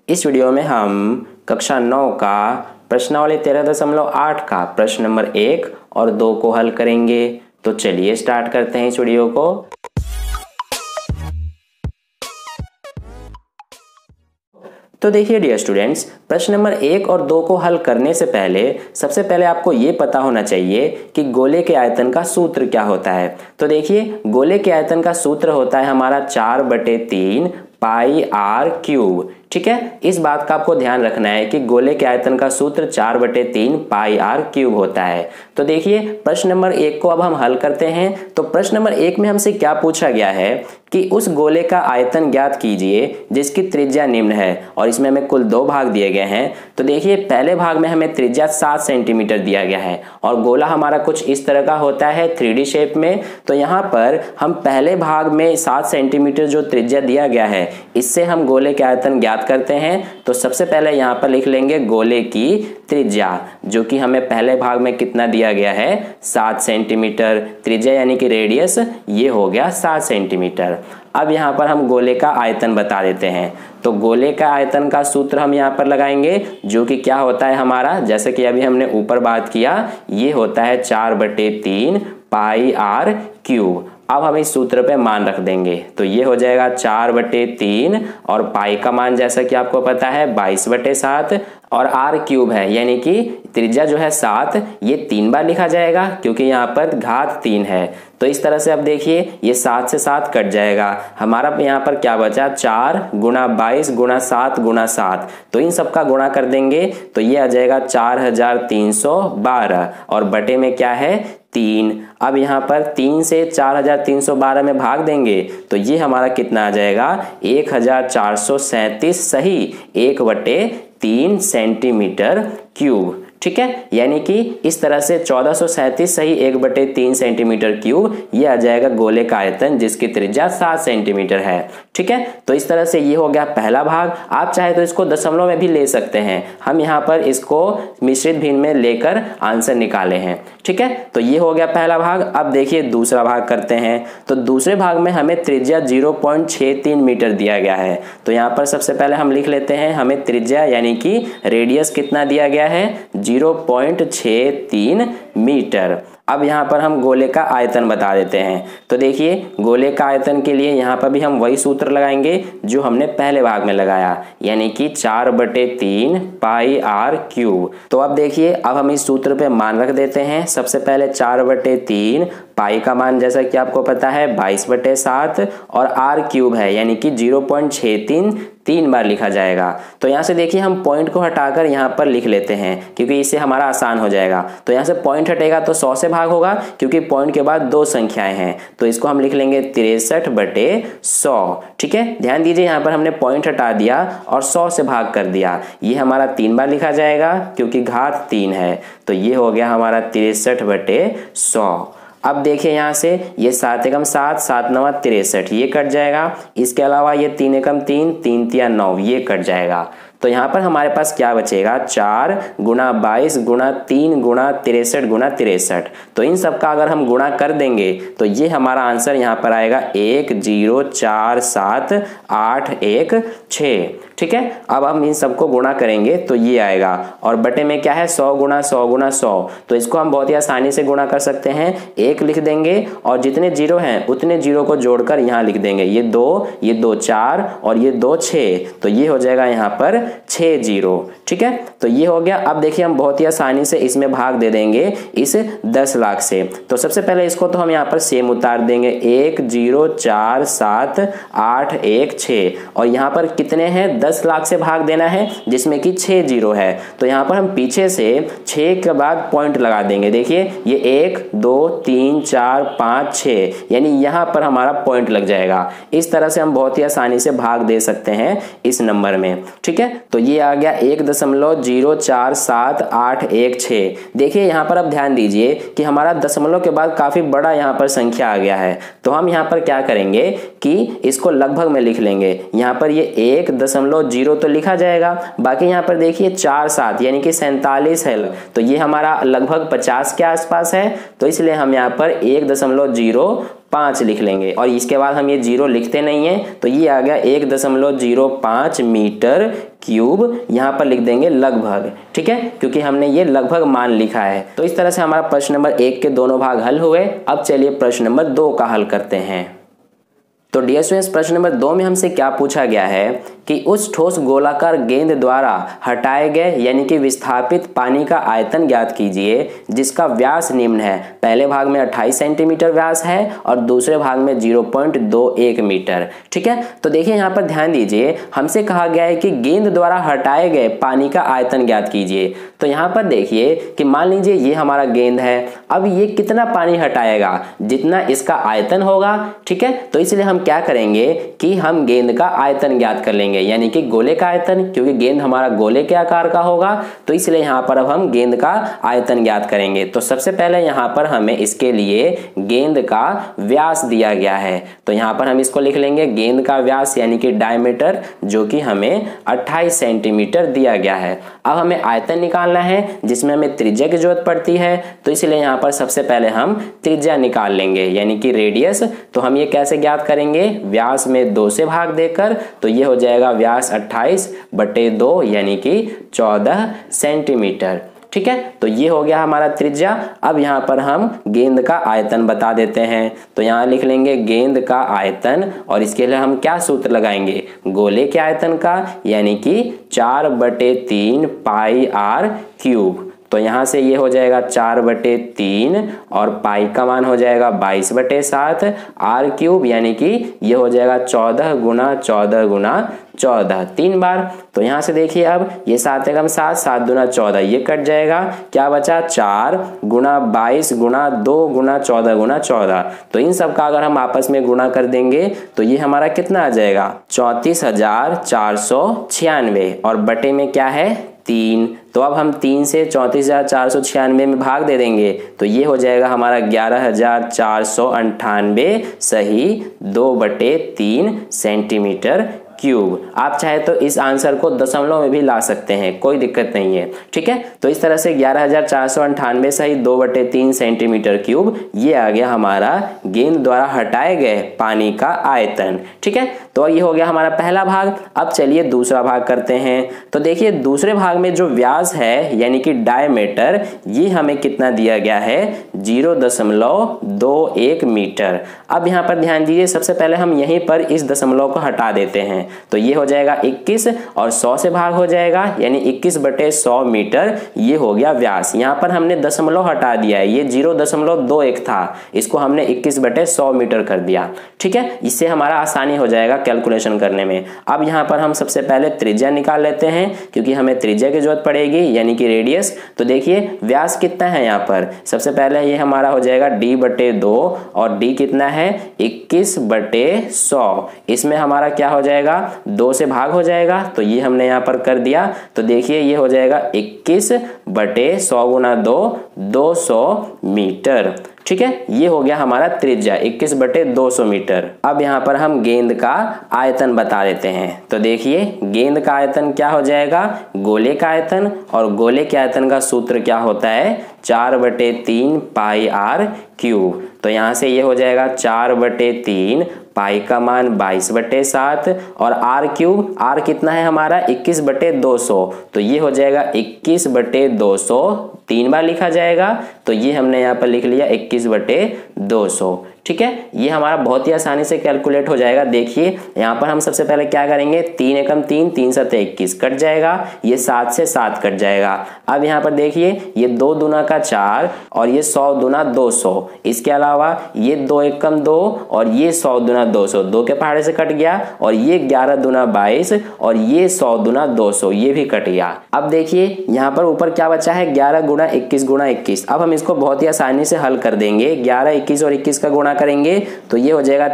इस वीडियो में हम कक्षा 9 का प्रश्नावली 13.8 का प्रश्न नंबर 1 और 2 को हल करेंगे। तो चलिए स्टार्ट करते हैं इस वीडियो को। तो देखिए डियर स्टूडेंट्स, प्रश्न नंबर 1 और 2 को हल करने से पहले सबसे पहले आपको ये पता होना चाहिए कि गोले के आयतन का सूत्र क्या होता है। तो देखिए गोले के आयतन का सूत्र होता है हमारा 4/3 पाई आर क्यूब। ठीक है, इस बात का आपको ध्यान रखना है कि गोले के आयतन का सूत्र 4/3 पाई आर क्यूब होता है। तो देखिए प्रश्न नंबर 1 को अब हम हल करते हैं। तो प्रश्न नंबर 1 में हमसे क्या पूछा गया है कि उस गोले का आयतन ज्ञात कीजिए जिसकी त्रिज्या निम्न है, और इसमें हमें कुल 2 भाग दिए गए हैं। तो देखिए पहले भाग में हमें त्रिज्या 7 सेंटीमीटर दिया गया है और गोला हमारा कुछ इस तरह का होता है 3D शेप में। तो यहाँ पर हम पहले भाग में 7 सेंटीमीटर जो त्रिज्या दिया गया है इससे हम गोले के आयतन ज्ञात करते हैं। तो सबसे पहले यहाँ पर लिख लेंगे गोले की त्रिज्या, जो कि हमें पहले भाग में कितना दिया गया है 7 सेंटीमीटर त्रिज्या, यानी कि रेडियस ये हो गया 7 सेंटीमीटर। अब यहाँ पर हम गोले का आयतन बता देते हैं। तो गोले का आयतन का सूत्र हम यहाँ पर लगाएंगे, जो कि क्या होता है हमारा, जैसे कि अभी हमने ऊपर बात किया, ये होता है 4/3 पाई आर क्यूब। अब हम इस सूत्र पे मान रख देंगे, तो ये हो जाएगा 4/3 और पाई का मान जैसा कि आपको पता है 22/7 और आर क्यूब है, यानी कि त्रिज्या जो है 7, ये 3 बार लिखा जाएगा क्योंकि यहाँ पर घात 3 है। तो इस तरह से अब देखिए ये 7 से 7 कट जाएगा, हमारा यहाँ पर क्या बचा 4 × 22 × 7 × 7। तो इन सब का गुणा कर देंगे तो ये आ जाएगा 4312 और बटे में क्या है 3। अब यहाँ पर 3 से 4312 में भाग देंगे तो ये हमारा कितना आ जाएगा 1437 सही 1/3 सेंटीमीटर क्यूब। ठीक है, यानी कि इस तरह से 1437 सही 1/3 सेंटीमीटर क्यूब ये आ जाएगा गोले का आयतन जिसकी त्रिज्या 7 सेंटीमीटर है। ठीक है, तो इस तरह से ये हो गया पहला भाग। आप चाहे तो इसको दशमलव में भी ले सकते हैं, हम यहाँ पर इसको मिश्रित भिन्न में लेकर आंसर निकाले हैं। ठीक है, तो ये हो गया पहला भाग। अब देखिए दूसरा भाग करते हैं। तो दूसरे भाग में हमें त्रिज्या 0.63 मीटर दिया गया है। तो यहाँ पर सबसे पहले हम लिख लेते हैं हमें त्रिज्या यानी कि रेडियस कितना दिया गया है 0.63 मीटर। अब यहाँ पर हम गोले का आयतन बता देते हैं। तो देखिए गोले का आयतन के लिए यहाँ पर भी हम वही सूत्र लगाएंगे जो हमने पहले भाग में लगाया, यानी कि 4/3 पाई आर क्यूब। तो अब देखिए अब हम इस सूत्र पे मान रख देते हैं। सबसे पहले 4/3 पाई का मान जैसा कि आपको पता है 22/7 और आर क्यूब है, यानी कि 0.63 3 बार लिखा जाएगा। तो यहाँ से देखिए हम पॉइंट को हटाकर यहाँ पर लिख लेते हैं क्योंकि इससे हमारा आसान हो जाएगा। तो यहाँ से पॉइंट हटेगा तो 100 से भाग होगा क्योंकि पॉइंट के बाद 2 संख्याएं हैं, तो इसको हम लिख लेंगे 63/100। ठीक है, ध्यान दीजिए यहाँ पर हमने पॉइंट हटा दिया और 100 से भाग कर दिया। ये हमारा 3 बार लिखा जाएगा क्योंकि घात 3 है। तो ये हो गया हमारा 63/100। अब देखिए यहाँ से ये 7 एकम 7 7 9 63 ये कट जाएगा। इसके अलावा ये 3 एकम 3 3 3 9 ये कट जाएगा। तो यहाँ पर हमारे पास क्या बचेगा 4 × 22 × 3 × 63 × 63। तो इन सब का अगर हम गुणा कर देंगे तो ये हमारा आंसर यहाँ पर आएगा 1047816। ठीक है, अब हम इन सबको गुणा करेंगे तो ये आएगा और बटे में क्या है 100 × 100 × 100। तो इसको हम बहुत ही आसानी से गुणा कर सकते हैं। 1 लिख देंगे और जितने जीरो हैं उतने जीरो को जोड़कर यहाँ लिख देंगे। ये 2 4 और ये 2 6, तो ये हो जाएगा यहाँ पर 6 0। ठीक है, तो ये हो गया। अब देखिए हम बहुत ही आसानी से इसमें भाग दे देंगे इस 10 लाख से। तो सबसे पहले इसको तो हम यहाँ पर सेम उतार देंगे 1047816 और यहाँ पर कितने हैं 10 लाख से भाग देना है जिसमें कि 6 0 है। तो यहाँ पर हम पीछे से 6 के बाद पॉइंट लगा देंगे। देखिए ये 1 2 3 4 5 6, यानी यहाँ पर हमारा पॉइंट लग जाएगा। इस तरह से हम बहुत ही आसानी से भाग दे सकते हैं इस नंबर में। ठीक है, तो ये आ गया 1.047816। देखिए यहाँ पर अब ध्यान दीजिए कि हमारा दशमलव के बाद काफी बड़ा यहाँ पर संख्या आ गया है। तो हम यहाँ पर क्या करेंगे कि इसको लगभग में लिख लेंगे। यहाँ पर ये 1.0 तो लिखा जाएगा, बाकी यहाँ पर देखिए 4 7 यानी कि 47 है, तो ये हमारा लगभग 50 के आसपास है। तो इसलिए हम यहाँ पर 1.05 लिख लेंगे और इसके बाद हम ये 0 लिखते नहीं है। तो ये आ गया 1.05 मीटर क्यूब, यहाँ पर लिख देंगे लगभग, ठीक है, क्योंकि हमने ये लगभग मान लिखा है। तो इस तरह से हमारा प्रश्न नंबर 1 के दोनों भाग हल हुए। अब चलिए प्रश्न नंबर 2 का हल करते हैं। तो डियर स्टूडेंट्स, प्रश्न नंबर 2 में हमसे क्या पूछा गया है कि उस ठोस गोलाकार गेंद द्वारा हटाए गए यानी कि विस्थापित पानी का आयतन ज्ञात कीजिए जिसका व्यास निम्न है। पहले भाग में 28 सेंटीमीटर व्यास है और दूसरे भाग में 0.21 मीटर, ठीक है। तो देखिए यहाँ पर ध्यान दीजिए, हमसे कहा गया है कि गेंद द्वारा हटाए गए पानी का आयतन ज्ञात कीजिए। तो यहाँ पर देखिए कि मान लीजिए ये हमारा गेंद है, अब ये कितना पानी हटाएगा, जितना इसका आयतन होगा, ठीक है। तो इसलिए हम क्या करेंगे कि हम गेंद का आयतन ज्ञात कर लेंगे, यानी कि गोले का आयतन, क्योंकि गेंद हमारा गोले के आकार का होगा। तो इसलिए यहाँ पर अब हम गेंद का आयतन ज्ञात करेंगे। तो सबसे पहले यहाँ पर हमें इसके लिए गेंद का व्यास दिया गया है, तो यहाँ पर हम इसको लिख लेंगे गेंद का व्यास यानी कि डायमीटर, जो कि हमें 28 सेंटीमीटर दिया गया है। अब हमें आयतन निकालना है जिसमें हमें त्रिज्या की जरूरत पड़ती है। तो इसलिए यहाँ पर सबसे पहले हम त्रिज्या निकाल लेंगे यानी कि रेडियस। तो हम ये कैसे ज्ञात करेंगे, व्यास में 2 से भाग देकर। तो ये हो जाएगा व्यास 28/2 यानी कि 14 सेंटीमीटर, ठीक है। तो ये हो गया हमारा त्रिज्या। अब यहाँ पर हम गेंद का आयतन बता देते हैं। तो यहाँ लिख लेंगे गेंद का आयतन, और इसके लिए हम क्या सूत्र लगाएंगे, गोले के आयतन का, यानी कि 4/3 पाई r क्यूब। तो यहाँ से ये हो जाएगा 4/3 और पाई का मान हो जाएगा 22/7 r क्यूब, यानी कि ये हो जाएगा 14 गुना 14 गुना 14 3 बार। तो यहाँ से देखिए अब ये 7 एकम 7, 7 दूना 14, ये कट जाएगा, क्या बचा 4 गुना 22 गुना 2 गुना 14 गुना 14। तो इन सब का अगर हम आपस में गुणा कर देंगे तो ये हमारा कितना आ जाएगा 34,496, और बटे में क्या है 3। तो अब हम 3 से 34,496 में भाग दे देंगे तो ये हो जाएगा हमारा 11,498 सही 2/3 सेंटीमीटर क्यूब। आप चाहे तो इस आंसर को दशमलव में भी ला सकते हैं, कोई दिक्कत नहीं है, ठीक है। तो इस तरह से 11,498 सही 2/3 सेंटीमीटर क्यूब, ये आ गया हमारा गेंद द्वारा हटाए गए पानी का आयतन, ठीक है। तो ये हो गया हमारा पहला भाग। अब चलिए दूसरा भाग करते हैं। तो देखिए दूसरे भाग में जो व्यास है यानी कि डायमीटर, ये हमें कितना दिया गया है 0.21 मीटर। अब यहाँ पर ध्यान दीजिए, सबसे पहले हम यहीं पर इस दशमलव को हटा देते हैं। तो ये हो जाएगा 21 और 100 से भाग हो जाएगा, यानी 21/100 मीटर ये हो गया व्यास। यहाँ पर हमने दशमलव हटा दिया है, ये 0.21 था, इसको हमने 21/100 मीटर कर दिया, ठीक है। इससे हमारा आसानी हो जाएगा कैलकुलेशन करने में। अब यहाँ पर हम सबसे पहले त्रिज्या निकाल लेते हैं, क्योंकि हमें त्रिज्या की जरूरत पड़ेगी यानी कि रेडियस। तो देखिए व्यास कितना है यहाँ पर, सबसे पहले ये हमारा हो जाएगा d/2, और d कितना है 21/100। इसमें हमारा क्या हो जाएगा 2 से भाग हो जाएगा, तो ये हमने यहाँ पर कर दिया। तो देखिए ये हो जाएगा 21/100 गुना 2 200 मीटर, ठीक है। ये हो गया हमारा त्रिज्या 21/200 मीटर। अब यहाँ पर हम गेंद का आयतन बता देते हैं। तो देखिए गेंद का आयतन क्या हो जाएगा, गोले का आयतन, और गोले के आयतन का सूत्र क्या होता है 4/3 पाई r क्यूब। तो यहाँ से ये हो जाएगा 4/3, पाई का मान 22/7, और r क्यूब, r कितना है हमारा 21/200। तो ये हो जाएगा 21/200, 3 बार लिखा जाएगा। तो ये हमने यहाँ पर लिख लिया 21/200, ठीक है। ये हमारा बहुत ही आसानी से कैलकुलेट हो जाएगा। देखिए यहाँ पर हम सबसे पहले क्या करेंगे, 3 एकम 3, 3 7 21 कट जाएगा, ये 7 से 7 कट जाएगा। अब यहाँ पर देखिए ये 2 दूना का 4 और ये 100 दूना 200, इसके अलावा ये 2 एकम 2 और ये 100 दूना 200, 2 के पहाड़े से कट गया, और ये 11 दूना 22 और ये 100 दूना 200, ये भी कट गया। अब देखिए यहाँ पर ऊपर क्या बचा है 11 गुणा 21 गुणा 21। अब हम इसको बहुत ही आसानी से हल कर देंगे। 11 21 और 21 का गुणा करेंगे तो ये हो जाएगा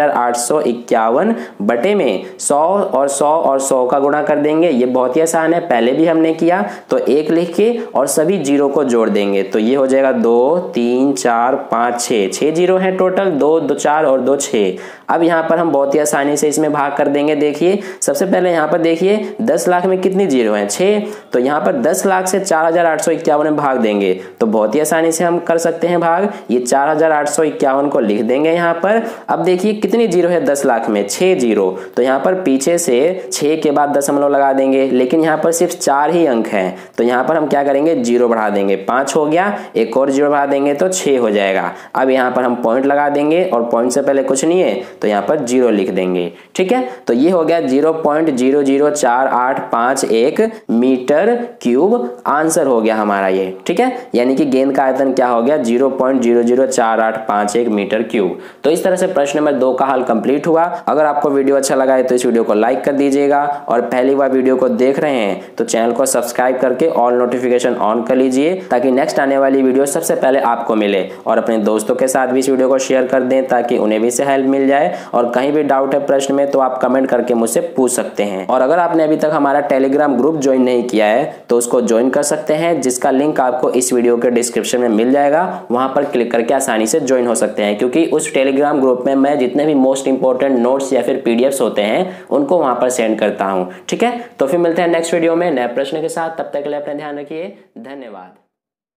4851 बटे में 100 और 100 और 100 का गुणा कर देंगे। ये बहुत ही आसान है, पहले भी हमने किया। तो 1 लिख के और सभी जीरो को जोड़ देंगे तो ये हो जाएगा 2 3 4 5 6 जीरो है टोटल, 2 2 4 और 2 6। अब यहाँ पर हम बहुत ही आसानी से इसमें भाग कर देंगे। देखिए सबसे पहले यहाँ पर देखिए 10 लाख में कितनी जीरो हैं, 6, तो यहाँ पर 10 लाख से 4851 में भाग देंगे तो बहुत ही आसानी से हम कर सकते हैं भाग। ये 4851 को लिख देंगे यहाँ पर। अब देखिए कितनी जीरो है 10 लाख में, 6 जीरो, तो यहाँ पर पीछे से 6 के बाद दशमलव लगा देंगे, लेकिन यहाँ पर सिर्फ 4 ही अंक हैं तो यहाँ पर हम क्या करेंगे, जीरो बढ़ा देंगे, 5 हो गया, एक और जीरो बढ़ा देंगे तो 6 हो जाएगा। अब यहाँ पर हम पॉइंट लगा देंगे और पॉइंट से पहले कुछ नहीं है तो यहाँ पर जीरो लिख देंगे। ठीक है, तो ये हो गया 0.00481 मीटर क्यूब आंसर हो गया हमारा ये। ठीक है, यानी कि गेंद का आयतन क्या हो गया, 0.00481 मीटर क्यूब। तो इस तरह से प्रश्न नंबर 2 का हल कंप्लीट हुआ। अगर आपको वीडियो अच्छा लगा है तो इस वीडियो को लाइक कर दीजिएगा और पहली बार वीडियो को देख रहे हैं तो चैनल को सब्सक्राइब करके ऑल नोटिफिकेशन ऑन कर लीजिए ताकि नेक्स्ट आने वाली वीडियो सबसे पहले आपको मिले। और अपने दोस्तों के साथ भी इस वीडियो को शेयर कर दें ताकि उन्हें भी इससे हेल्प मिल जाए। और कहीं भी डाउट है प्रश्न में तो आप कमेंट करके मुझसे पूछ सकते हैं। और अगर आपने अभी तक हमारा टेलीग्राम ग्रुप ज्वाइन नहीं किया है तो उसको ज्वाइन कर सकते हैं, जिसका लिंक आपको इस वीडियो के डिस्क्रिप्शन में मिल जाएगा। वहां पर क्लिक करके आसानी से ज्वाइन हो सकते हैं, क्योंकि उस टेलीग्राम ग्रुप में मैं जितने भी मोस्ट इंपोर्टेंट नोट्स या फिर पीडीएफ्स होते हैं उनको वहां पर सेंड करता हूं। ठीक है, तो फिर मिलते हैं नेक्स्ट वीडियो में नए प्रश्न के साथ। तब तक के लिए अपना ध्यान रखिए। धन्यवाद।